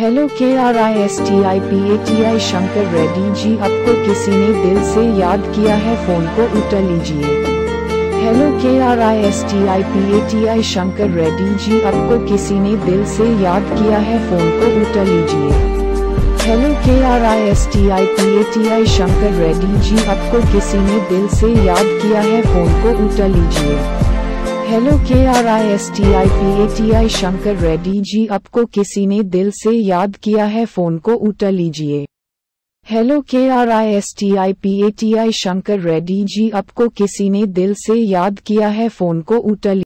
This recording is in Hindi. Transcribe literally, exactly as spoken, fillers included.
Hello K R I S T I P A T I Shankar Reddy ji, आपको किसी ने दिल से याद किया है, फोन को उठा लीजिए। Hello K R I S T I P A T I Shankar Reddy ji, आपको किसी ने दिल से याद किया है, फोन को उठा लीजिए। Hello K R I S T I P A T I Shankar Reddy ji, आपको किसी ने दिल से याद किया है, फोन को उठा लीजिए। Hello K R I S T I P A T I Shankar Reddy ji, आपको किसी ने दिल से याद किया है, फोन को उठा लीजिए। Hello K R I S T I P A T I Shankar Reddy ji, आपको किसी ने दिल से याद किया है, फोन को उठा लीजिए।